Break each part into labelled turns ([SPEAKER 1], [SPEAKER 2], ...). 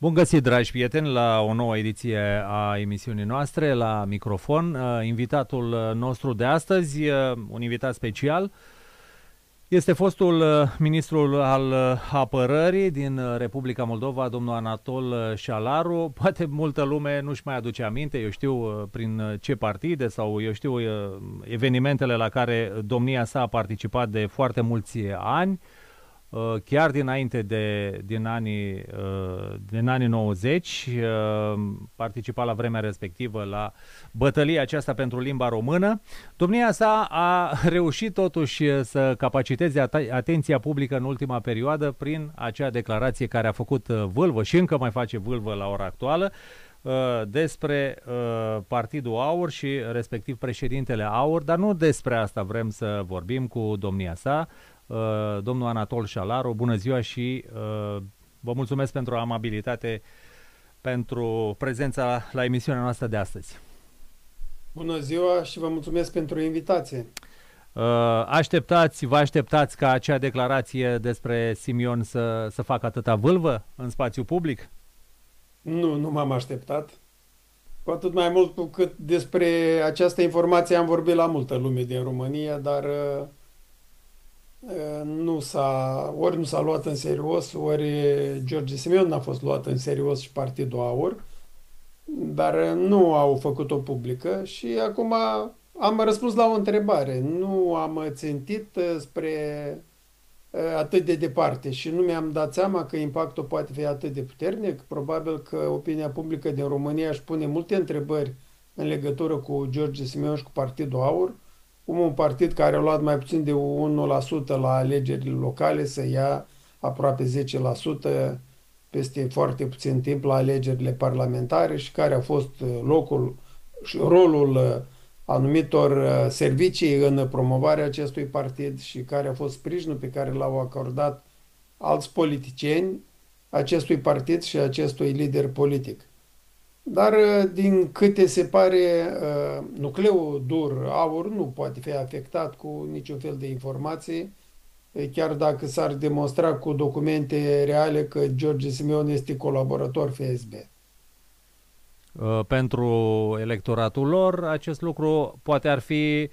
[SPEAKER 1] Bun găsit, dragi prieteni, la o nouă ediție a emisiunii noastre, la microfon. Invitatul nostru de astăzi, un invitat special, este fostul ministru al apărării din Republica Moldova, domnul Anatol Șalaru. Poate multă lume nu-și mai aduce aminte, eu știu prin ce partide sau eu știu evenimentele la care domnia sa a participat de foarte mulți ani. Chiar dinainte din anii 90, participa la vremea respectivă la bătălia aceasta pentru limba română. Domnia sa a reușit totuși să capaciteze atenția publică în ultima perioadă prin acea declarație care a făcut vâlvă și încă mai face vâlvă la ora actuală despre Partidul AUR și respectiv președintele AUR, dar nu despre asta vrem să vorbim cu domnia sa. Domnul Anatol Șalaru, bună ziua și vă mulțumesc pentru amabilitate, pentru prezența la emisiunea noastră de astăzi.
[SPEAKER 2] Bună ziua și vă mulțumesc pentru invitație.
[SPEAKER 1] Vă așteptați ca acea declarație despre Simion să facă atâta vâlvă în spațiu public?
[SPEAKER 2] Nu m-am așteptat. Cu atât mai mult cu cât despre această informație am vorbit la multă lume din România, dar ori nu s-a luat în serios, ori George Simion n-a fost luat în serios și Partidul AUR, dar nu au făcut-o publică și acum am răspuns la o întrebare. Nu am țintit spre atât de departe și nu mi-am dat seama că impactul poate fi atât de puternic. Probabil că opinia publică din România își pune multe întrebări în legătură cu George Simion și cu Partidul AUR, cum un partid care a luat mai puțin de 1% la alegerile locale să ia aproape 10% peste foarte puțin timp la alegerile parlamentare și care a fost locul și rolul anumitor servicii în promovarea acestui partid și care a fost sprijinul pe care l-au acordat alți politicieni acestui partid și acestui lider politic. Dar, din câte se pare, nucleul dur AUR nu poate fi afectat cu niciun fel de informații, chiar dacă s-ar demonstra cu documente reale că George Simion este colaborator FSB.
[SPEAKER 1] Pentru electoratul lor, acest lucru poate ar fi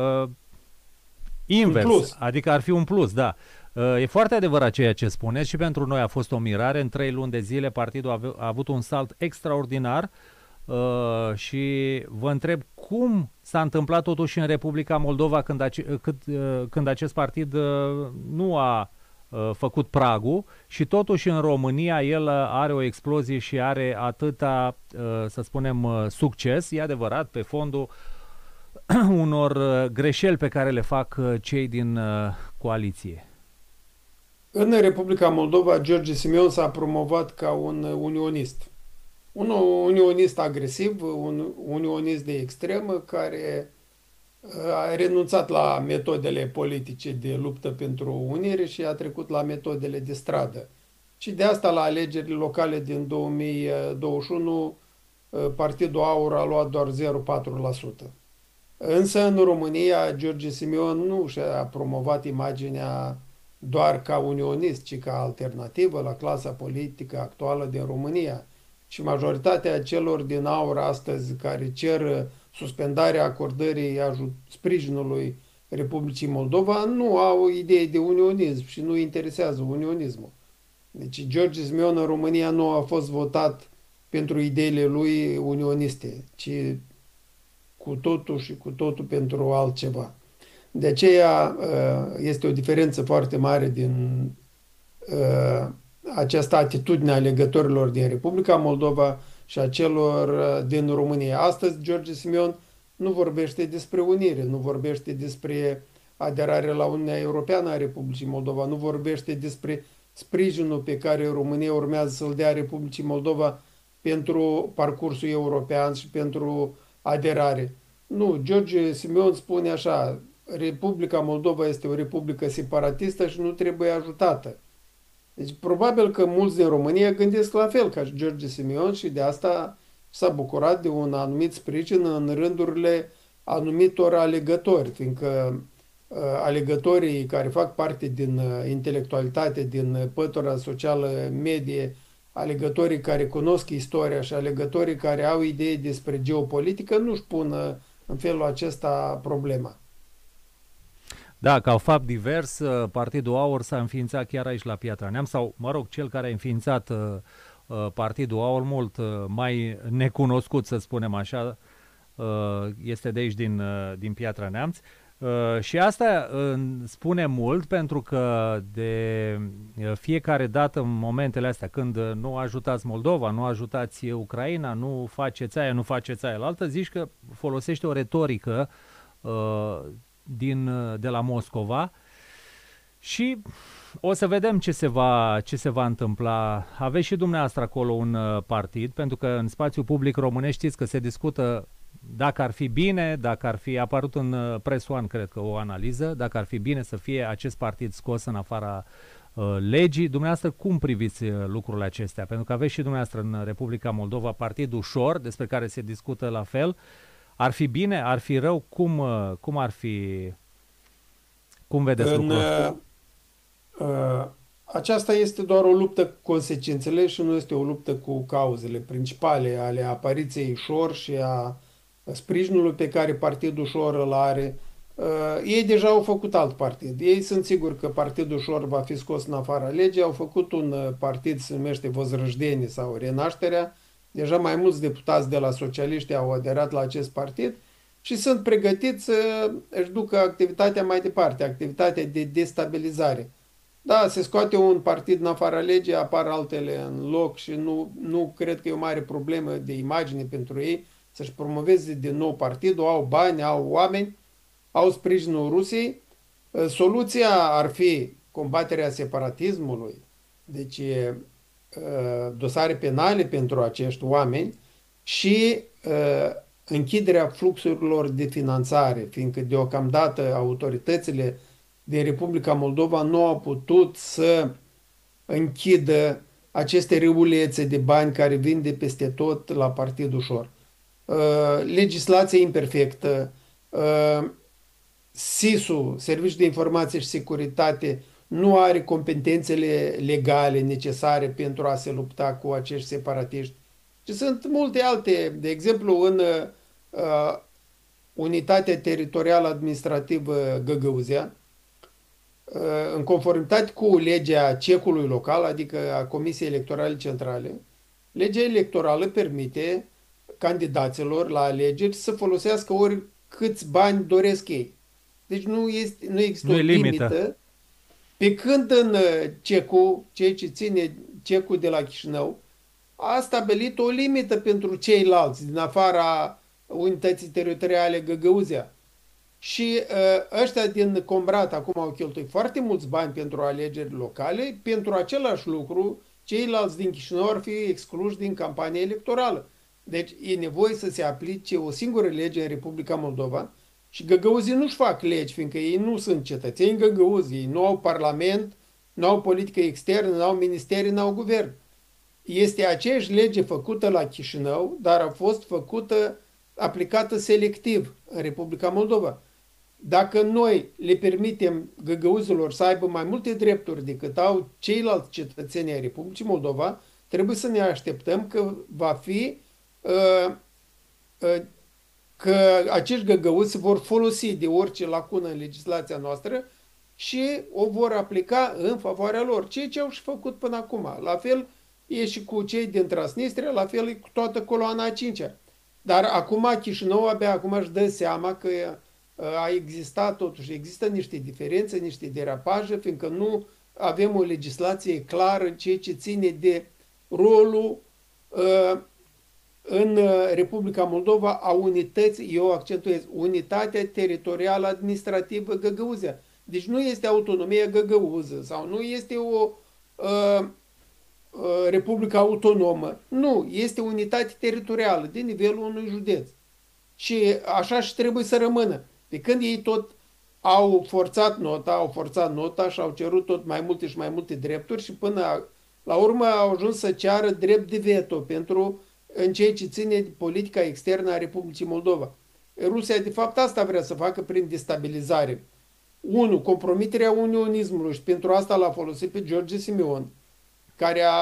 [SPEAKER 1] invers, adică ar fi un plus, da. E foarte adevărat ceea ce spuneți și pentru noi a fost o mirare. În 3 luni de zile partidul a avut un salt extraordinar și vă întreb cum s-a întâmplat totuși în Republica Moldova când acest partid nu a făcut pragul și totuși în România el are o explozie și are atâta, să spunem, succes, e adevărat, pe fondul unor greșeli pe care le fac cei din coaliție.
[SPEAKER 2] În Republica Moldova, George Simion s-a promovat ca un unionist. Un unionist agresiv, un unionist de extremă care a renunțat la metodele politice de luptă pentru unire și a trecut la metodele de stradă. Și de asta la alegerile locale din 2021 Partidul AUR a luat doar 0,4%. Însă în România George Simion nu și-a promovat imaginea doar ca unionist, ci ca alternativă la clasa politică actuală din România. Și majoritatea celor din AUR astăzi care cer suspendarea acordării sprijinului Republicii Moldova nu au idei de unionism și nu interesează unionismul. Deci George Simion în România nu a fost votat pentru ideile lui unioniste, ci cu totul și cu totul pentru altceva. De aceea este o diferență foarte mare din această atitudine a alegătorilor din Republica Moldova și a celor din România. Astăzi George Simion nu vorbește despre unire, nu vorbește despre aderarea la Uniunea Europeană a Republicii Moldova, nu vorbește despre sprijinul pe care România urmează să-l dea Republicii Moldova pentru parcursul european și pentru aderare. Nu, George Simion spune așa: Republica Moldova este o republică separatistă și nu trebuie ajutată. Deci probabil că mulți din România gândesc la fel ca George Simion și de asta s-a bucurat de un anumit sprijin în rândurile anumitor alegători, fiindcă alegătorii care fac parte din intelectualitate, din pătura socială medie alegătorii care cunosc istoria și alegătorii care au idei despre geopolitică nu-și pun în felul acesta problema.
[SPEAKER 1] Da, ca fapt divers, Partidul Aur s-a înființat chiar aici la Piatra Neamț, sau, mă rog, cel care a înființat Partidul Aur, mult mai necunoscut, să spunem așa, este de aici din Piatra Neamț. Și asta spune mult, pentru că de fiecare dată în momentele astea, când nu ajutați Moldova, nu ajutați Ucraina, nu faceți aia, nu faceți aia la altă, zici că folosește o retorică de la Moscova și o să vedem ce se va întâmpla. Aveți și dumneavoastră acolo un partid, pentru că în spațiul public românesc știți că se discută dacă ar fi bine, dacă ar fi apărut în Press One, cred că o analiză, dacă ar fi bine să fie acest partid scos în afara legii. Dumneavoastră cum priviți lucrurile acestea? Pentru că aveți și dumneavoastră în Republica Moldova partidul Șor, despre care se discută la fel. Ar fi bine? Ar fi rău? Cum ar fi? Cum vedeți lucrurile?
[SPEAKER 2] Aceasta este doar o luptă cu consecințele și nu este o luptă cu cauzele principale ale apariției Șor și a sprijinului pe care Partidul Șor îl are. Ei deja au făcut alt partid. Ei sunt siguri că Partidul Șor va fi scos în afara legii. Au făcut un partid, se numește Возрождение sau Renașterea. Deja mai mulți deputați de la socialiști au aderat la acest partid și sunt pregătiți să își ducă activitatea mai departe, activitatea de destabilizare. Da, se scoate un partid în afara legii, apar altele în loc și nu cred că e o mare problemă de imagine pentru ei să-și promoveze din nou partidul, au bani, au oameni, au sprijinul Rusiei. Soluția ar fi combaterea separatismului, deci dosare penale pentru acești oameni și închiderea fluxurilor de finanțare, fiindcă deocamdată autoritățile din Republica Moldova nu au putut să închidă aceste râulețe de bani care vin de peste tot la Partidul Șor. Legislație imperfectă, SIS-ul, Serviciul de Informație și Securitate, nu are competențele legale necesare pentru a se lupta cu acești separatiști. Și sunt multe alte, de exemplu, în Unitatea Teritorială Administrativă Găgăuzea, în conformitate cu legea cecului local, adică a Comisiei Electorale Centrale, legea electorală permite candidaților la alegeri să folosească oricâți bani doresc ei. Deci nu există o limită. Pe când în cecul, ceea ce ține cecul de la Chișinău, a stabilit o limită pentru ceilalți din afara unității teritoriale Găgăuzea. Și ăștia din Combrat acum au cheltuit foarte mulți bani pentru alegeri locale. Pentru același lucru, ceilalți din Chișinău ar fi excluși din campania electorală. Deci e nevoie să se aplice o singură lege în Republica Moldova și găgăuzii nu-și fac legi, fiindcă ei nu sunt cetățeni găgăuzi, ei nu au parlament, nu au politică externă, nu au ministeri, nu au guvern. Este aceeași lege făcută la Chișinău, dar a fost aplicată selectiv în Republica Moldova. Dacă noi le permitem găgăuzilor să aibă mai multe drepturi decât au ceilalți cetățeni ai Republicii Moldova, trebuie să ne așteptăm că va fi că acești găgăuzi vor folosi de orice lacună în legislația noastră și o vor aplica în favoarea lor, ceea ce au și făcut până acum. La fel e și cu cei din Transnistria, la fel e cu toată coloana a cincea. Dar acum Chișinău abia acum își dă seama că a existat, totuși există niște diferențe, niște derapaje, fiindcă nu avem o legislație clară în ceea ce ține de rolul în Republica Moldova a unității, eu accentuez, unitatea teritorială administrativă Găgăuzea. Deci nu este autonomia găgăuză sau nu este o republică autonomă. Nu, este unitate teritorială de nivelul unui județ. Și așa și trebuie să rămână. De când ei tot au forțat nota și au cerut tot mai multe și mai multe drepturi și până la urmă au ajuns să ceară drept de veto pentru în ceea ce ține de politica externă a Republicii Moldova. Rusia, de fapt, asta vrea să facă prin destabilizare. 1. Compromiterea unionismului și pentru asta l-a folosit pe George Simeon, care a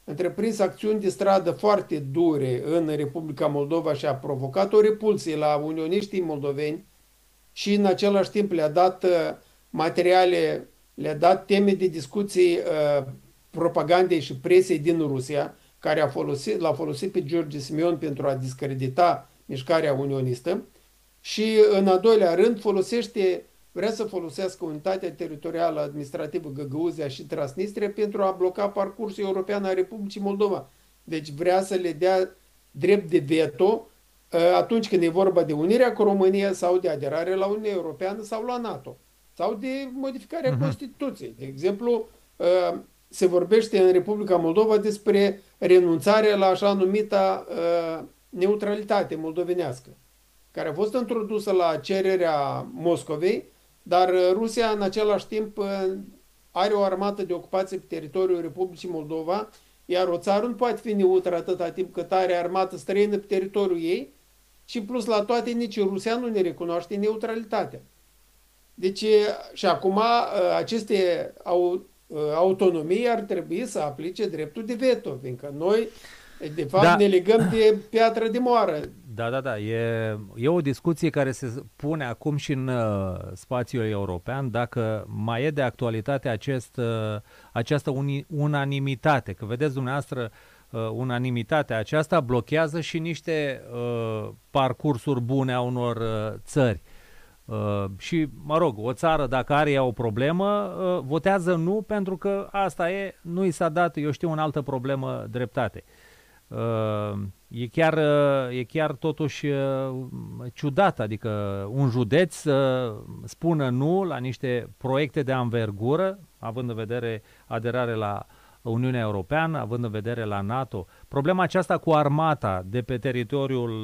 [SPEAKER 2] întreprins acțiuni de stradă foarte dure în Republica Moldova și a provocat o repulsie la unioniștii moldoveni și în același timp le-a dat materiale, le-a dat teme de discuții propagandei și presei din Rusia, care l-a folosit pe George Simeon pentru a discredita mișcarea unionistă și în al doilea rând vrea să folosească unitatea teritorială administrativă Găgăuzia și Transnistria pentru a bloca parcursul european al Republicii Moldova. Deci vrea să le dea drept de veto atunci când e vorba de unirea cu România sau de aderare la Uniunea Europeană sau la NATO sau de modificarea Constituției. De exemplu, se vorbește în Republica Moldova despre renunțarea la așa numita neutralitate moldovenească, care a fost introdusă la cererea Moscovei, dar Rusia în același timp are o armată de ocupație pe teritoriul Republicii Moldova, iar o țară nu poate fi neutră atâta timp cât are armată străină pe teritoriul ei și plus la toate nici Rusia nu ne recunoaște neutralitatea. Deci și acum aceste autonomii ar trebui să aplice dreptul de veto, fiindcă noi de fapt ne legăm de piatră de moară.
[SPEAKER 1] Da. E o discuție care se pune acum și în spațiul european, dacă mai e de actualitate această unanimitate. Că vedeți dumneavoastră, unanimitatea aceasta blochează și niște parcursuri bune a unor țări. Și, mă rog, o țară, dacă are ea o problemă, votează nu, pentru că asta e, nu i s-a dat, eu știu, în altă problemă dreptate. E chiar totuși ciudat, adică un județ să spună nu la niște proiecte de anvergură, având în vedere aderare la Uniunea Europeană, având în vedere la NATO. Problema aceasta cu armata de pe teritoriul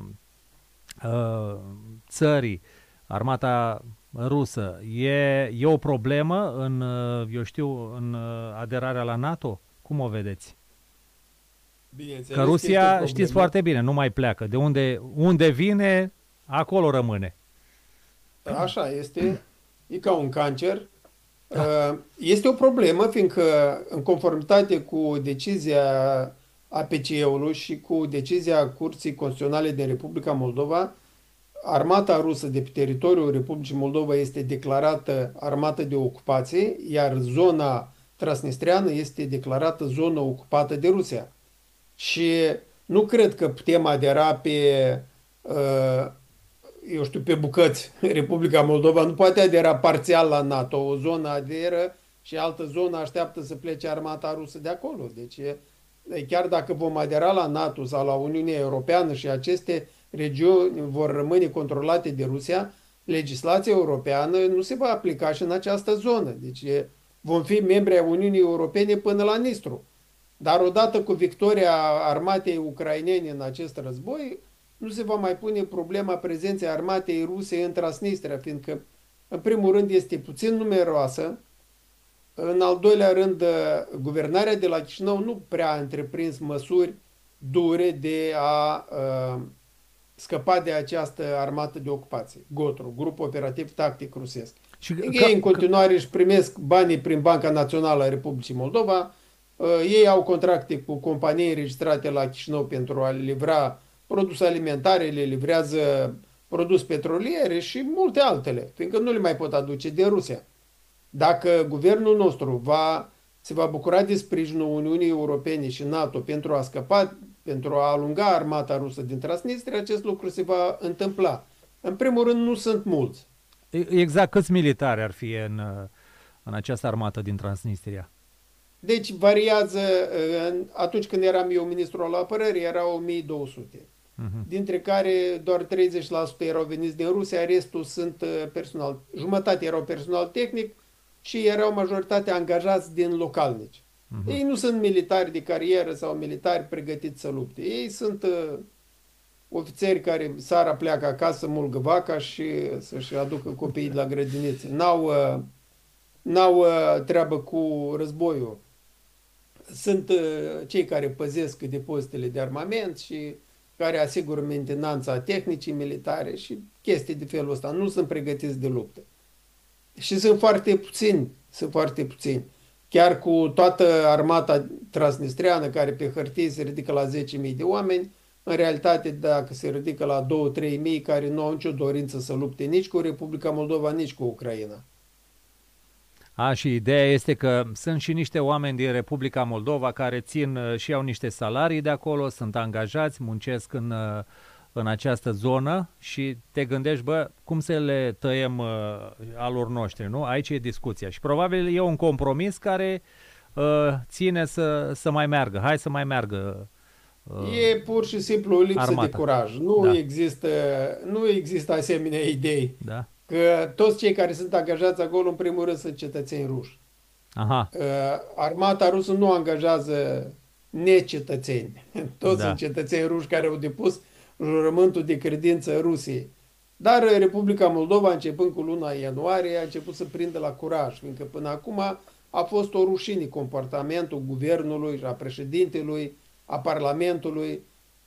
[SPEAKER 1] țării, armata rusă, e o problemă în, eu știu, în aderarea la NATO? Cum o vedeți? Că Rusia, știți foarte bine, nu mai pleacă. De unde vine, acolo rămâne.
[SPEAKER 2] Așa este. E ca un cancer. Este o problemă, fiindcă în conformitate cu decizia APCE-ului și cu decizia Curții Constituționale din Republica Moldova, armata rusă de pe teritoriul Republicii Moldova este declarată armată de ocupație, iar zona transnistreană este declarată zonă ocupată de Rusia. Și nu cred că putem adera pe, eu știu, pe bucăți. Republica Moldova nu poate adera parțial la NATO. O zonă aderă și altă zonă așteaptă să plece armata rusă de acolo. Deci, chiar dacă vom adera la NATO sau la Uniunea Europeană și aceste regiuni vor rămâne controlate de Rusia, legislația europeană nu se va aplica și în această zonă. Deci, vom fi membri ai Uniunii Europene până la Nistru. Dar odată cu victoria armatei ucrainene în acest război, nu se va mai pune problema prezenței armatei ruse în Transnistria, fiindcă, în primul rând, este puțin numeroasă, în al doilea rând, guvernarea de la Chișinău nu prea a întreprins măsuri dure de a scăpa de această armată de ocupație, GOTRU, Grup Operativ Tactic Rusesc. Ei în continuare își primesc banii prin Banca Națională a Republicii Moldova. Ei au contracte cu companii înregistrate la Chișinău pentru a livra produse alimentare, le livrează produse petroliere și multe altele, fiindcă nu le mai pot aduce din Rusia. Dacă guvernul nostru se va bucura de sprijinul Uniunii Europene și NATO pentru a scăpa, pentru a alunga armata rusă din Transnistria, acest lucru se va întâmpla. În primul rând, nu sunt mulți.
[SPEAKER 1] Exact câți militari ar fi în această armată din Transnistria?
[SPEAKER 2] Deci variază, atunci când eram eu ministru al apărării, erau 1200, dintre care doar 30% erau veniți din Rusia, restul sunt personal, jumătate erau personal tehnic și erau majoritatea angajați din localnici. Ei nu sunt militari de carieră sau militari pregătiți să lupte. Ei sunt ofițeri care seara pleacă acasă să mulgă vaca și să-și aducă copiii de la grădinițe. N-au treabă cu războiul. Sunt cei care păzesc depozitele de armament și care asigură mentenanța tehnicii militare și chestii de felul ăsta. Nu sunt pregătiți de luptă. Și sunt foarte puțini. chiar cu toată armata transnistreană, care pe hârtie se ridică la 10.000 de oameni, în realitate, dacă se ridică la 2-3 mii, care nu au nicio dorință să lupte nici cu Republica Moldova, nici cu Ucraina.
[SPEAKER 1] Și ideea este că sunt și niște oameni din Republica Moldova care țin și au niște salarii de acolo, sunt angajați, muncesc în această zonă și te gândești, bă, cum să le tăiem alor noștri, nu? Aici e discuția și probabil e un compromis care ține să mai meargă. Hai să mai meargă
[SPEAKER 2] E pur și simplu o lipsă de
[SPEAKER 1] armata.
[SPEAKER 2] curaj.
[SPEAKER 1] Da,
[SPEAKER 2] Nu există asemenea idei.
[SPEAKER 1] da.
[SPEAKER 2] Că toți cei care sunt angajați acolo, în primul rând, sunt cetățeni ruși.
[SPEAKER 1] Aha,
[SPEAKER 2] Armata rusă nu angajează necetățeni. Toți sunt
[SPEAKER 1] da.
[SPEAKER 2] cetățeni ruși care au depus jurământul de credință Rusiei. Dar Republica Moldova, începând cu luna ianuarie, a început să prindă la curaj, fiindcă până acum a fost o rușine comportamentul guvernului, a președintelui, a Parlamentului,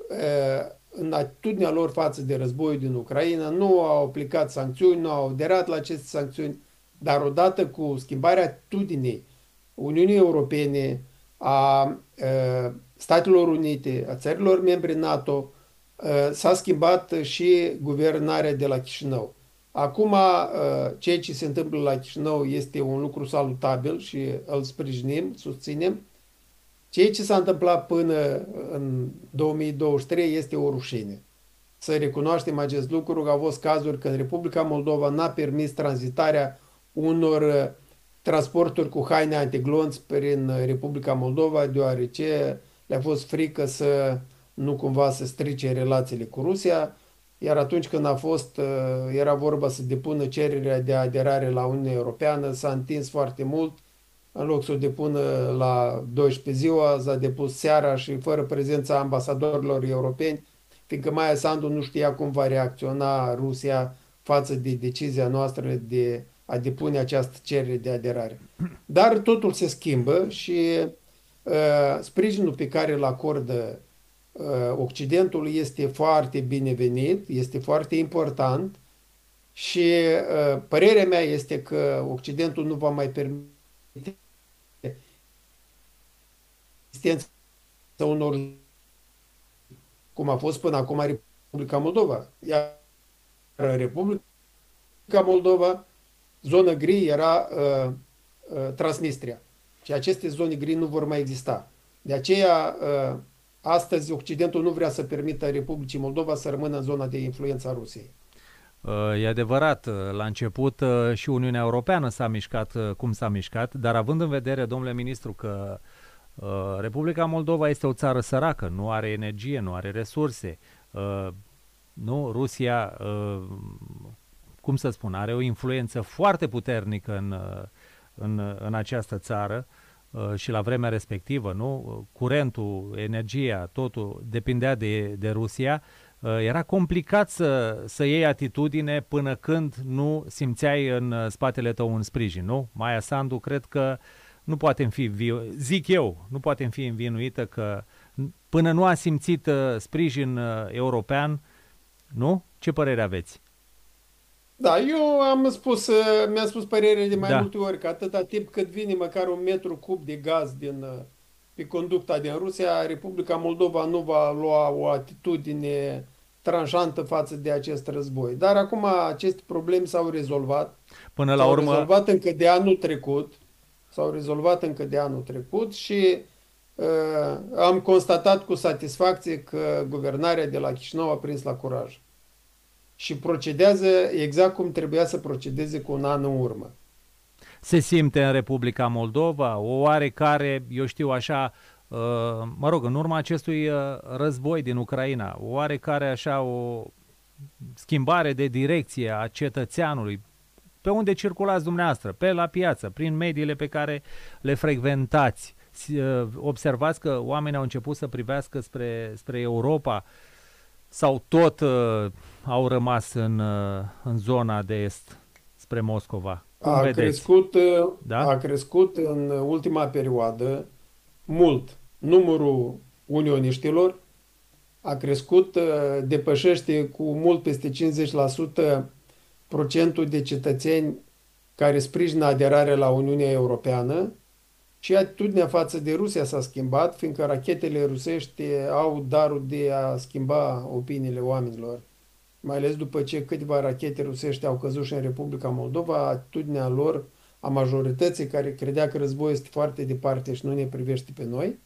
[SPEAKER 2] în atitudinea lor față de războiul din Ucraina. Nu au aplicat sancțiuni, nu au aderat la aceste sancțiuni, dar odată cu schimbarea atitudinii Uniunii Europene, a Statelor Unite, a țărilor membre NATO, s-a schimbat și guvernarea de la Chișinău. Acum, ceea ce se întâmplă la Chișinău este un lucru salutabil și îl sprijinim, susținem. Ceea ce s-a întâmplat până în 2023 este o rușine. Să recunoaștem acest lucru, că au fost cazuri când Republica Moldova n-a permis tranzitarea unor transporturi cu haine antiglonți prin Republica Moldova, deoarece le-a fost frică să nu cumva să strice relațiile cu Rusia, iar atunci când era vorba să depună cererea de aderare la Uniunea Europeană, s-a întins foarte mult. În loc să o depună la 12 ziua, s-a depus seara și fără prezența ambasadorilor europeni, fiindcă Maia Sandu nu știa cum va reacționa Rusia față de decizia noastră de a depune această cerere de aderare. Dar totul se schimbă și sprijinul pe care îl acordă Occidentul este foarte binevenit, este foarte important și părerea mea este că Occidentul nu va mai permite existența unor, cum a fost până acum Republica Moldova. Iar Republica Moldova, zonă gri, era Transnistria. Și aceste zone gri nu vor mai exista. De aceea, astăzi, Occidentul nu vrea să permită Republicii Moldova să rămână în zona de influență a Rusiei.
[SPEAKER 1] E adevărat, la început și Uniunea Europeană s-a mișcat cum s-a mișcat, dar având în vedere, domnule ministru, că Republica Moldova este o țară săracă, nu are energie, nu are resurse, nu? Rusia, cum să spun, are o influență foarte puternică în această țară și la vremea respectivă, nu? Curentul, energia, totul depindea de Rusia. Era complicat să iei atitudine până când nu simțeai în spatele tău un sprijin, nu? Maia Sandu cred că nu poate fi, zic eu, nu poate fi învinuită că până nu a simțit sprijin european, nu? Ce părere aveți?
[SPEAKER 2] Da, eu mi-am spus părerea de mai
[SPEAKER 1] Da.
[SPEAKER 2] multe ori că atâta timp cât vine măcar un metru cub de gaz pe conducta din Rusia, Republica Moldova nu va lua o atitudine tranșantă față de acest război. Dar acum aceste probleme s-au rezolvat.
[SPEAKER 1] Până la
[SPEAKER 2] S-au
[SPEAKER 1] urmă,
[SPEAKER 2] rezolvat încă de anul trecut. S-au rezolvat încă de anul trecut și am constatat cu satisfacție că guvernarea de la Chișinău a prins la curaj. Și procedează exact cum trebuia să procedeze cu un an în urmă.
[SPEAKER 1] se simte în Republica Moldova o oarecare, eu știu așa, mă rog, în urma acestui război din Ucraina, o oarecare așa o schimbare de direcție a cetățeanului. Pe unde circulați dumneavoastră? Pe la piață, prin mediile pe care le frecventați. Observați că oamenii au început să privească spre Europa sau tot au rămas în zona de est, spre Moscova? Cum
[SPEAKER 2] A
[SPEAKER 1] vedeți?
[SPEAKER 2] crescut,
[SPEAKER 1] Da?
[SPEAKER 2] a crescut în ultima perioadă mult numărul unioniștilor, a crescut, depășește cu mult peste 50% procentul de cetățeni care sprijină aderarea la Uniunea Europeană și atitudinea față de Rusia s-a schimbat, fiindcă rachetele rusești au darul de a schimba opiniile oamenilor. Mai ales după ce câteva rachete rusești au căzut și în Republica Moldova, atitudinea lor, a majorității care credea că războiul este foarte departe și nu ne privește pe noi,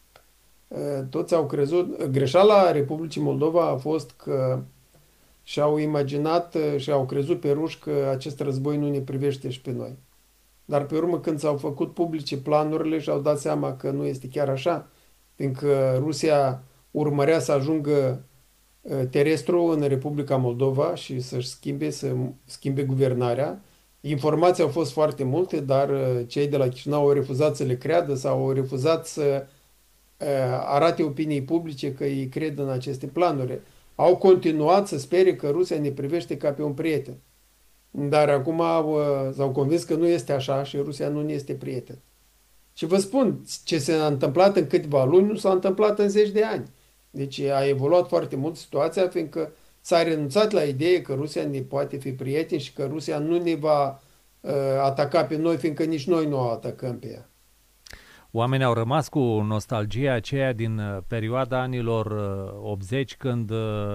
[SPEAKER 2] toți au crezut. Greșeala Republicii Moldova a fost că și-au imaginat și au crezut pe ruși că acest război nu ne privește și pe noi. Dar pe urmă, când s-au făcut publice planurile, și-au dat seama că nu este chiar așa, fiindcă Rusia urmărea să ajungă terestru în Republica Moldova și să schimbe guvernarea. Informații au fost foarte multe, dar cei de la Chișinău au refuzat să le creadă sau au refuzat să arate opiniei publice că ei cred în aceste planuri. Au continuat să spere că Rusia ne privește ca pe un prieten. Dar acum s-au convins că nu este așa și Rusia nu ne este prieten. Și vă spun, ce s-a întâmplat în câteva luni nu s-a întâmplat în zeci de ani. Deci a evoluat foarte mult situația, fiindcă s-a renunțat la ideea că Rusia ne poate fi prieten și că Rusia nu ne va ataca pe noi, fiindcă nici noi nu o atacăm pe ea.
[SPEAKER 1] Oamenii au rămas cu nostalgia aceea din perioada anilor 80, când,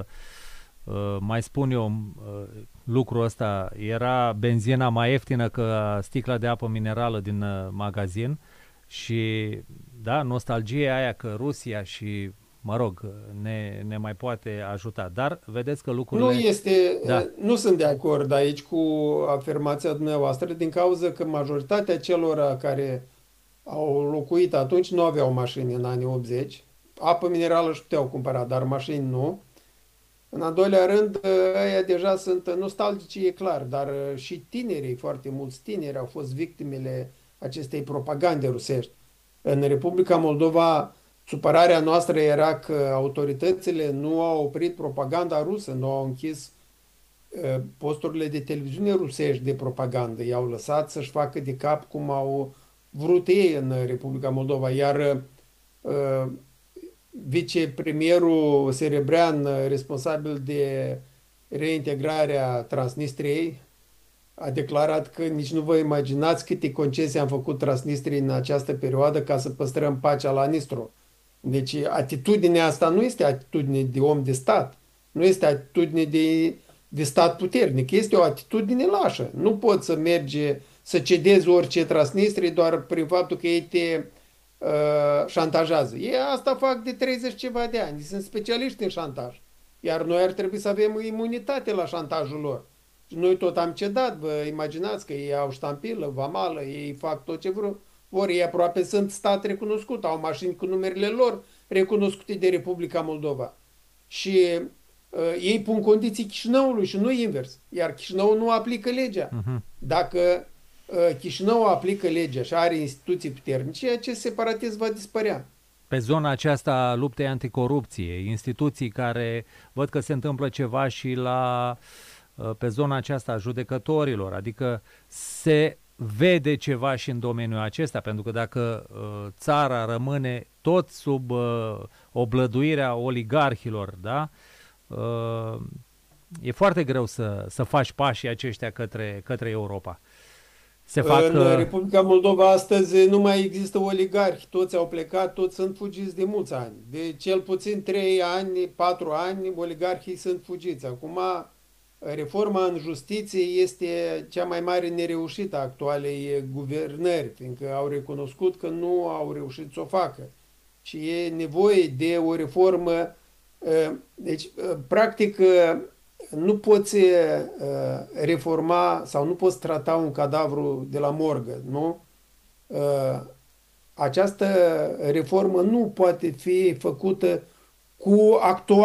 [SPEAKER 1] mai spun eu, lucrul ăsta, era benzina mai ieftină ca sticla de apă minerală din magazin și, da, nostalgia aia că Rusia și, mă rog, ne mai poate ajuta. Dar vedeți că lucrurile...
[SPEAKER 2] Da. Nu sunt de acord aici cu afirmația dumneavoastră, din cauza că majoritatea celor care au locuit atunci nu aveau mașini în anii 80. Apă minerală își puteau cumpăra, dar mașini nu. În al doilea rând, ăia deja sunt nostalgici, e clar, dar și tinerii, foarte mulți tineri au fost victimele acestei propagande rusești. În Republica Moldova, supărarea noastră era că autoritățile nu au oprit propaganda rusă, nu au închis posturile de televiziune rusești de propagandă. I-au lăsat să-și facă de cap cum au vrut ei în Republica Moldova, iar vicepremierul Serebrean, responsabil de reintegrarea Transnistriei, a declarat că nici nu vă imaginați câte concesii am făcut Transnistriei în această perioadă ca să păstrăm pacea la Nistru. Deci atitudinea asta nu este atitudine de om de stat, nu este atitudine de stat puternic, este o atitudine lașă. Nu poți să mergi să cedezi orice Transnistrie doar prin faptul că ei te șantajează. Ei asta fac de 30 ceva de ani, sunt specialiști în șantaj. Iar noi ar trebui să avem imunitate la șantajul lor. Și noi tot am cedat, vă imaginați că ei au ștampilă, vamală, ei fac tot ce vor, ei aproape sunt stat recunoscut, au mașini cu numerele lor recunoscute de Republica Moldova. Și ei pun condiții Chișinăului și nu invers. Iar Chișinăul nu aplică legea. Dacă Chișinău aplică legea și are instituții puternice, acest separatism va dispărea.
[SPEAKER 1] Pe zona aceasta a luptei anticorupție, instituții care văd că se întâmplă ceva și pe zona aceasta a judecătorilor, adică se vede ceva și în domeniul acesta, pentru că dacă țara rămâne tot sub oblăduirea oligarhilor, da? E foarte greu să faci pașii aceștia către Europa.
[SPEAKER 2] În Republica Moldova astăzi nu mai există oligarhi, toți au plecat, toți sunt fugiți de mulți ani. De cel puțin 3 ani, 4 ani, oligarhii sunt fugiți. Acum, reforma în justiție este cea mai mare nereușită a actualei guvernări, fiindcă au recunoscut că nu au reușit să o facă. Și e nevoie de o reformă. Deci, practic, nu poți reforma sau nu poți trata un cadavru de la morgă, nu? Această reformă nu poate fi făcută cu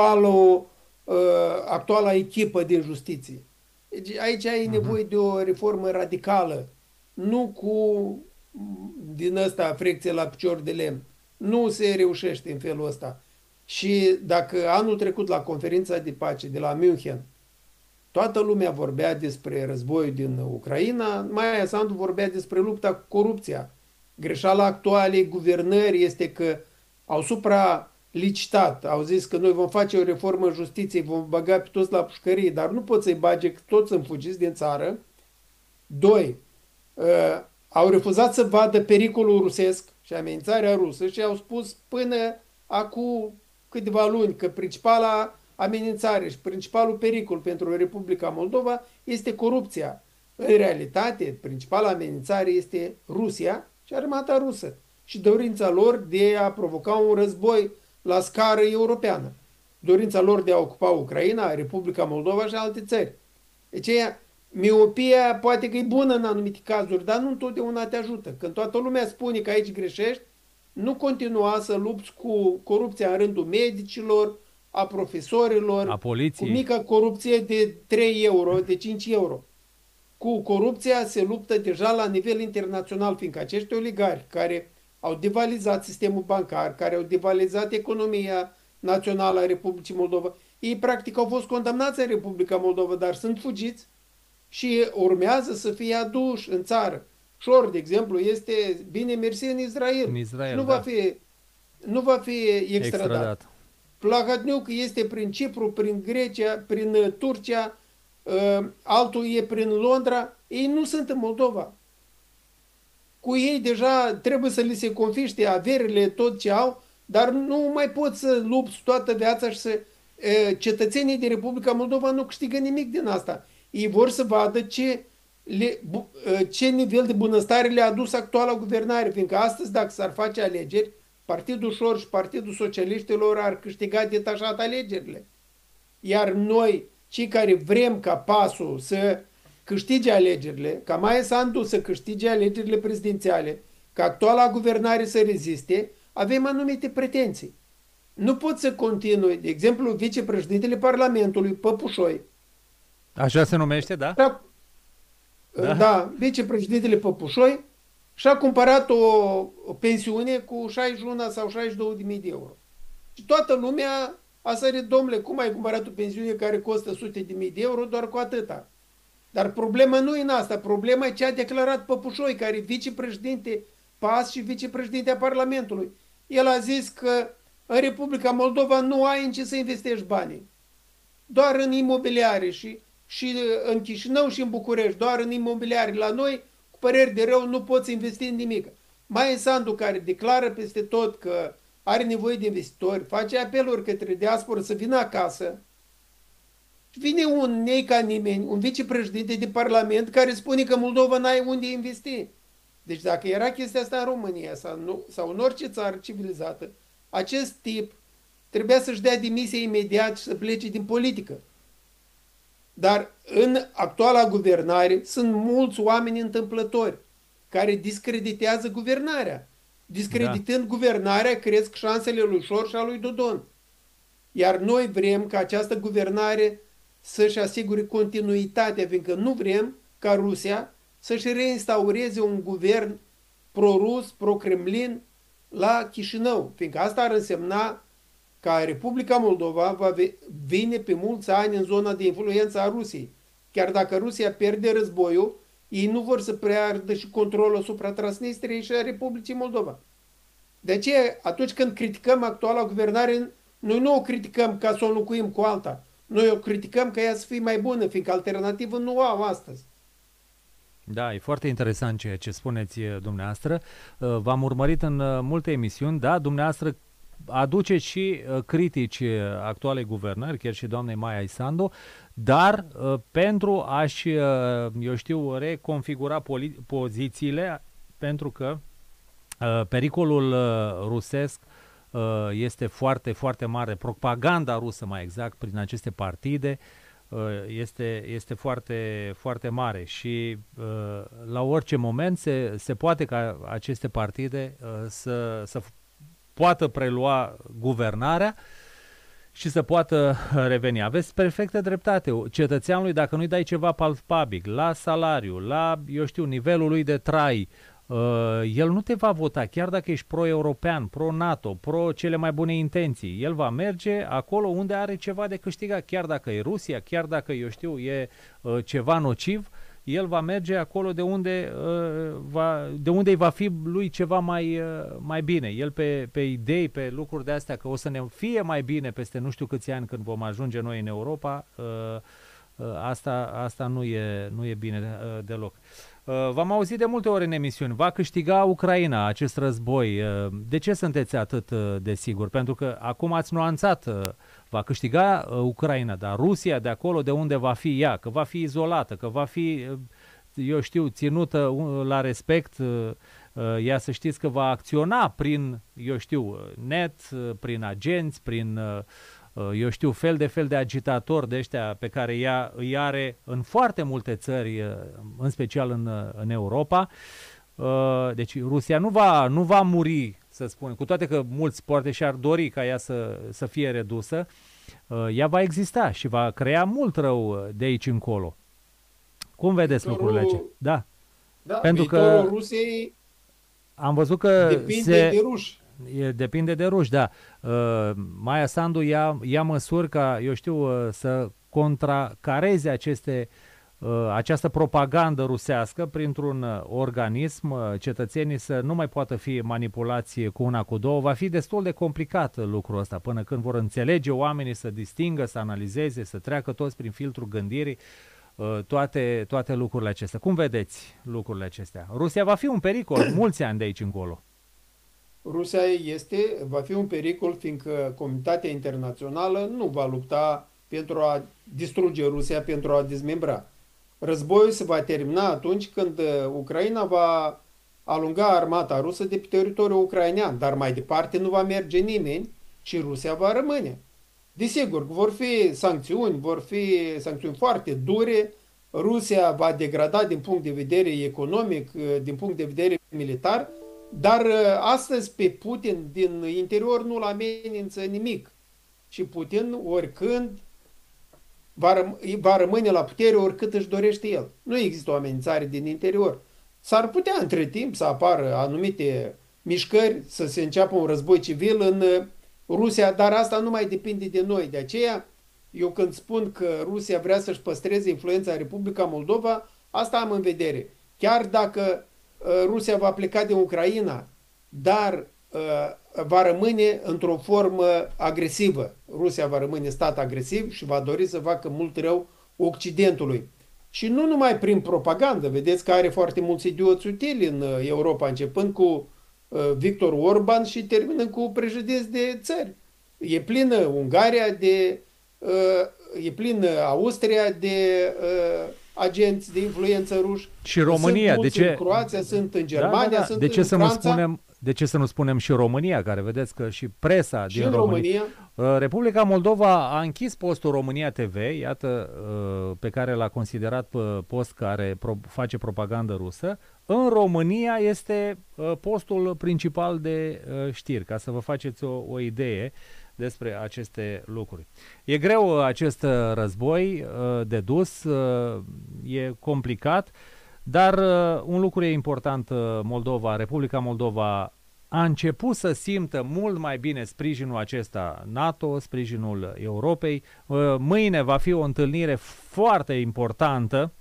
[SPEAKER 2] actuala echipă din justiție. Deci aici ai nevoie de o reformă radicală, nu din ăsta frecție la picior de lemn. Nu se reușește în felul ăsta. Și dacă anul trecut la conferința de pace de la München toată lumea vorbea despre războiul din Ucraina, Maia Sandu vorbea despre lupta cu corupția. Greșeala actualei guvernări este că au supralicitat, au zis că noi vom face o reformă în justiție, vom băga pe toți la pușcărie, dar nu pot să-i bage, că toți sunt fugiți din țară. 2. au refuzat să vadă pericolul rusesc și amenințarea rusă și au spus până acum câteva luni că principala amenințare și principalul pericol pentru Republica Moldova este corupția. În realitate, principala amenințare este Rusia și armata rusă și dorința lor de a provoca un război la scară europeană. Dorința lor de a ocupa Ucraina, Republica Moldova și alte țări. Deci, miopia poate că e bună în anumite cazuri, dar nu întotdeauna te ajută. Când toată lumea spune că aici greșești, nu continua să lupți cu corupția în rândul medicilor, a profesorilor,
[SPEAKER 1] A poliției.
[SPEAKER 2] cu mica corupție de 3 euro, de 5 euro. Cu corupția se luptă deja la nivel internațional, fiindcă acești oligarhi care au devalizat sistemul bancar, care au devalizat economia națională a Republicii Moldova, ei practic au fost condamnați în Republica Moldova, dar sunt fugiți și urmează să fie aduși în țară. Șor, de exemplu, este bine mersi în Israel.
[SPEAKER 1] În Israel,
[SPEAKER 2] nu va fi extradat. Plahotniuc este prin Cipru, prin Grecia, prin Turcia, altul e prin Londra. Ei nu sunt în Moldova. Cu ei deja trebuie să li se confiște averile, tot ce au, dar nu mai pot să lupți toată viața și să... Cetățenii din Republica Moldova nu câștigă nimic din asta. Ei vor să vadă ce nivel de bunăstare le-a adus actuala guvernare, fiindcă astăzi, dacă s-ar face alegeri, Partidul Șor și Partidul Socialiștilor ar câștiga detașat alegerile. Iar noi, cei care vrem ca PAS-ul să câștige alegerile, ca Maia Sandu să câștige alegerile prezidențiale, ca actuala guvernare să reziste, avem anumite pretenții. Nu pot să continui, de exemplu, vicepreședintele Parlamentului, Păpușoi.
[SPEAKER 1] Așa se numește, da?
[SPEAKER 2] Da, vicepreședintele Păpușoi și-a cumpărat o pensiune cu 61 sau 62 de mii de euro. Și toată lumea a sărit, domnule, cum ai cumpărat o pensiune care costă sute de mii de euro doar cu atâta? Dar problema nu e în asta, problema e ce a declarat Păpușoi, care e vicepreședinte PAS și vicepreședinte a Parlamentului. El a zis că în Republica Moldova nu ai în ce să investești banii. Doar în imobiliare și în Chișinău și în București, doar în imobiliare. La noi, cu păreri de rău, nu poți investi în nimic. Maia Sandu, care declară peste tot că are nevoie de investitori, face apeluri către diasporă să vină acasă. Vine un nei ca nimeni, un vicepreședinte de Parlament, care spune că Moldova n-ai unde investi. Deci dacă era chestia asta în România sau în orice țară civilizată, acest tip trebuia să-și dea demisie imediat și să plece din politică. Dar în actuala guvernare sunt mulți oameni întâmplători care discreditează guvernarea. Discreditând guvernarea, cresc șansele lui Șor și a lui Dodon. Iar noi vrem ca această guvernare să-și asigure continuitatea, fiindcă nu vrem ca Rusia să-și reinstaureze un guvern pro-rus, pro-Kremlin la Chișinău, fiindcă asta ar însemna ca Republica Moldova va vine pe mulți ani în zona de influență a Rusiei. Chiar dacă Rusia pierde războiul, ei nu vor să piardă și controlul asupra Transnistriei și a Republicii Moldova. De aceea, atunci când criticăm actuala guvernare, noi nu o criticăm ca să o înlocuim cu alta. Noi o criticăm ca ea să fie mai bună, fiindcă alternativă nu o au astăzi.
[SPEAKER 1] Da, e foarte interesant ceea ce spuneți dumneavoastră. V-am urmărit în multe emisiuni, da, dumneavoastră aduceți și critici actualei guvernări, chiar și doamnei Maia Sandu, dar pentru a-și, eu știu, reconfigura pozițiile, pentru că pericolul rusesc este foarte, foarte mare. Propaganda rusă, mai exact, prin aceste partide, este foarte, foarte mare și la orice moment se poate ca aceste partide să poată prelua guvernarea și să poată reveni. Aveți perfectă dreptate. Cetățeanului, dacă nu-i dai ceva palpabil, la salariu, la, eu știu, nivelul lui de trai, el nu te va vota, chiar dacă ești pro-european, pro-NATO, pro-cele mai bune intenții. El va merge acolo unde are ceva de câștigat, chiar dacă e Rusia, chiar dacă, eu știu, e ceva nociv, el va merge acolo de unde îi va fi lui ceva mai bine. El pe idei, pe lucruri de astea, că o să ne fie mai bine peste nu știu câți ani când vom ajunge noi în Europa, asta nu e bine deloc. V-am auzit de multe ori în emisiuni. Va câștiga Ucraina acest război. De ce sunteți atât de sigur? Pentru că acum ați nuanțat. Va câștiga Ucraina, dar Rusia de acolo de unde va fi ea, că va fi izolată, că va fi, eu știu, ținută la respect, ea să știți că va acționa prin, eu știu, net, prin agenți, prin, eu știu, fel de agitatori de ăștia pe care ea îi are în foarte multe țări, în special în Europa. Deci Rusia nu va muri, să spunem, cu toate că mulți poate și-ar dori ca ea să fie redusă, ea va exista și va crea mult rău de aici încolo. Cum vedeți lucrurile acestea? Da.
[SPEAKER 2] Da,
[SPEAKER 1] pentru
[SPEAKER 2] viitorul
[SPEAKER 1] că
[SPEAKER 2] Rusiei
[SPEAKER 1] am văzut că
[SPEAKER 2] depinde de ruși.
[SPEAKER 1] Depinde de ruși, da. Maia Sandu ia măsuri ca, eu știu, să contracareze această propagandă rusească printr-un organism, cetățenii să nu mai poată fi manipulați cu una, cu două. Va fi destul de complicat lucrul ăsta până când vor înțelege oamenii să distingă, să analizeze, să treacă toți prin filtrul gândirii toate lucrurile acestea. Cum vedeți lucrurile acestea? Rusia va fi un pericol mulți ani de aici încolo.
[SPEAKER 2] Rusia va fi un pericol, fiindcă comunitatea internațională nu va lupta pentru a distruge Rusia, pentru a dezmembra. Războiul se va termina atunci când Ucraina va alunga armata rusă de pe teritoriul ucrainean, dar mai departe nu va merge nimeni și Rusia va rămâne. Desigur, vor fi sancțiuni foarte dure, Rusia va degrada din punct de vedere economic, din punct de vedere militar, dar astăzi pe Putin din interior nu-l amenință nimic. Și Putin oricând va rămâne la putere oricât își dorește el. Nu există o amenințare din interior. S-ar putea între timp să apară anumite mișcări, să se înceapă un război civil în Rusia, dar asta nu mai depinde de noi. De aceea, eu când spun că Rusia vrea să-și păstreze influența în Republica Moldova, asta am în vedere. Chiar dacă Rusia va pleca din Ucraina, dar va rămâne într-o formă agresivă. Rusia va rămâne stat agresiv și va dori să facă mult rău Occidentului. Și nu numai prin propagandă, vedeți că are foarte mulți idioți utili în Europa, începând cu Victor Orban și terminând cu președinți de țări. E plină Ungaria e plină Austria de agenți de influență ruși.
[SPEAKER 1] Și România,
[SPEAKER 2] sunt în Croația, sunt în Germania, sunt în Franța.
[SPEAKER 1] De ce să nu spunem și România, care vedeți că și presa
[SPEAKER 2] și
[SPEAKER 1] din România. Republica Moldova a închis postul România TV, iată, pe care l-a considerat post care face propagandă rusă. În România este postul principal de știri, ca să vă faceți o idee despre aceste lucruri. E greu acest război de dus, e complicat, dar un lucru e important, Republica Moldova a început să simtă mult mai bine sprijinul acesta NATO, sprijinul Europei. Mâine va fi o întâlnire foarte importantă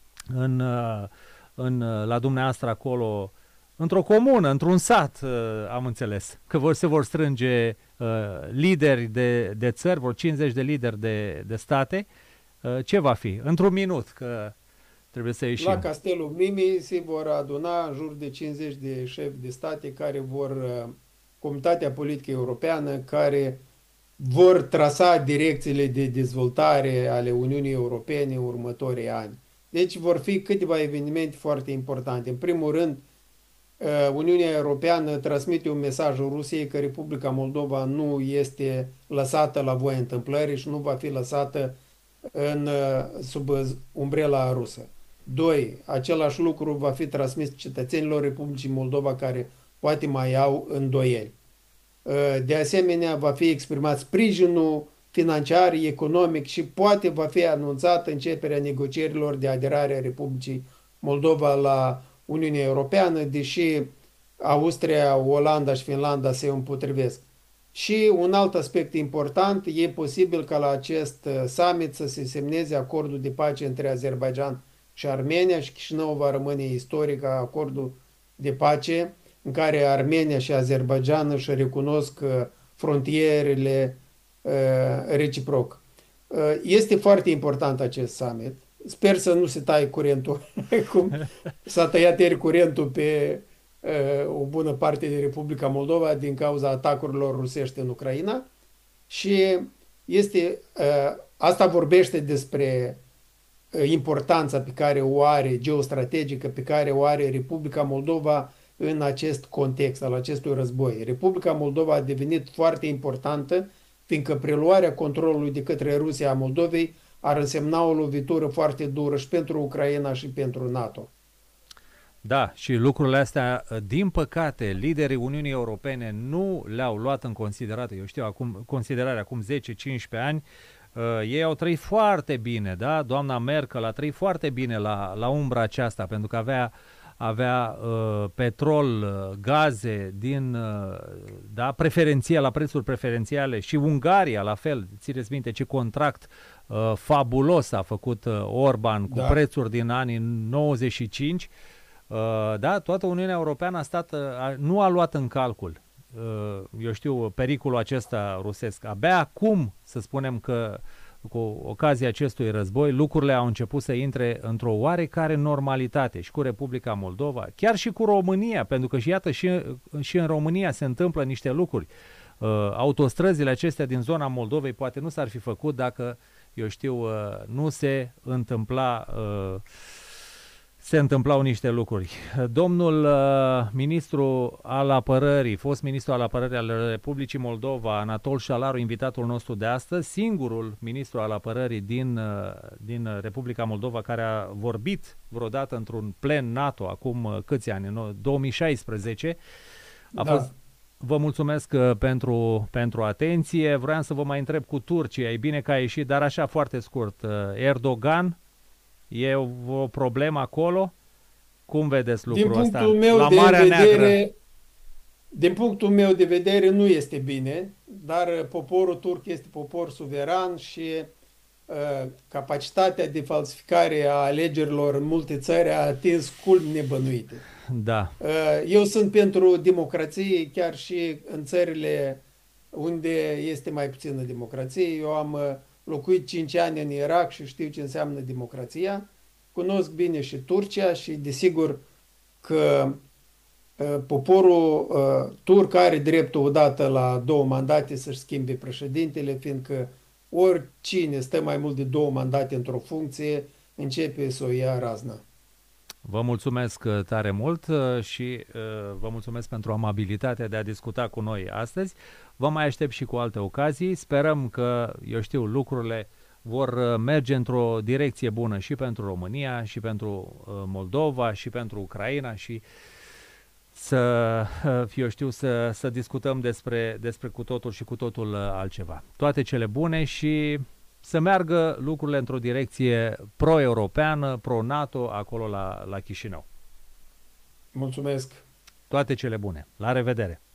[SPEAKER 1] la dumneavoastră acolo, într-o comună, într-un sat, am înțeles, că se vor strânge lideri de țări, vor 50 de lideri de state. Ce va fi? Într-un minut, că trebuie să ieșim.
[SPEAKER 2] La Castelul Mimi se vor aduna în jur de 50 de șefi de state care Comunitatea Politică Europeană, care vor trasa direcțiile de dezvoltare ale Uniunii Europene în următorii ani. Deci vor fi câteva evenimente foarte importante. În primul rând, Uniunea Europeană transmite un mesaj Rusiei că Republica Moldova nu este lăsată la voia întâmplării și nu va fi lăsată sub umbrela rusă. 2. Același lucru va fi transmis cetățenilor Republicii Moldova care poate mai au îndoieli. De asemenea, va fi exprimat sprijinul financiar, economic și poate va fi anunțată începerea negocierilor de aderare a Republicii Moldova la Uniunea Europeană, deși Austria, Olanda și Finlanda se împotrivesc. Și un alt aspect important, e posibil ca la acest summit să se semneze acordul de pace între Azerbaidjan și Armenia și Chișinău va rămâne istoric ca acordul de pace în care Armenia și Azerbaidjan își recunosc frontierele reciproc. Este foarte important acest summit Sper să nu se taie curentul, cum s-a tăiat ieri curentul pe o bună parte din Republica Moldova din cauza atacurilor rusești în Ucraina. Și asta vorbește despre importanța pe care o are geostrategică, pe care o are Republica Moldova în acest context al acestui război. Republica Moldova a devenit foarte importantă, fiindcă preluarea controlului de către Rusia a Moldovei ar însemna o lovitură foarte dură și pentru Ucraina și pentru NATO.
[SPEAKER 1] Da, și lucrurile astea, din păcate, liderii Uniunii Europene nu le-au luat în considerare, eu știu, considerare acum 10-15 ani. Ei au trăit foarte bine, da? Doamna Merkel a trăit foarte bine la umbra aceasta, pentru că avea petrol, gaze da, preferențial, la prețuri preferențiale, și Ungaria la fel. Țineți minte ce contract fabulos a făcut Orban cu prețuri din anii 95. Da, toată Uniunea Europeană nu a luat în calcul, eu știu, pericolul acesta rusesc. Abia acum, să spunem că cu ocazia acestui război, lucrurile au început să intre într-o oarecare normalitate și cu Republica Moldova, chiar și cu România, pentru că și iată, și în România se întâmplă niște lucruri. Autostrăzile acestea din zona Moldovei poate nu s-ar fi făcut dacă, eu știu, nu se întâmplau niște lucruri. Domnul ministru al apărării, fost ministru al apărării al Republicii Moldova, Anatol Șalaru, invitatul nostru de astăzi, singurul ministru al apărării din Republica Moldova care a vorbit vreodată într-un plen NATO acum câți ani, în 2016. Vă mulțumesc pentru atenție. Vreau să vă mai întreb cu Turcia, e bine că a ieșit, dar așa foarte scurt. Erdogan, e o problemă acolo? Cum vedeți lucrul ăsta? La Marea Neagră.
[SPEAKER 2] Din punctul meu de vedere nu este bine, dar poporul turc este popor suveran și capacitatea de falsificare a alegerilor în multe țări a atins culmi nebănuite.
[SPEAKER 1] Da.
[SPEAKER 2] Eu sunt pentru democrație, chiar și în țările unde este mai puțină democrație. Eu am locuit 5 ani în Irak și știu ce înseamnă democrația. Cunosc bine și Turcia și desigur că poporul turc are dreptul odată la 2 mandate să-și schimbe președintele, fiindcă oricine stă mai mult de 2 mandate într-o funcție începe să o ia razna.
[SPEAKER 1] Vă mulțumesc tare mult și vă mulțumesc pentru amabilitatea de a discuta cu noi astăzi. Vă mai aștept și cu alte ocazii. Sperăm că, eu știu, lucrurile vor merge într-o direcție bună și pentru România, și pentru Moldova, și pentru Ucraina și să discutăm despre cu totul și cu totul altceva. Toate cele bune și să meargă lucrurile într-o direcție pro-europeană, pro-NATO, acolo la Chișinău.
[SPEAKER 2] Mulțumesc!
[SPEAKER 1] Toate cele bune! La revedere!